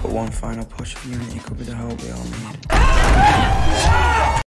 But one final push of unity could be the hope we all need.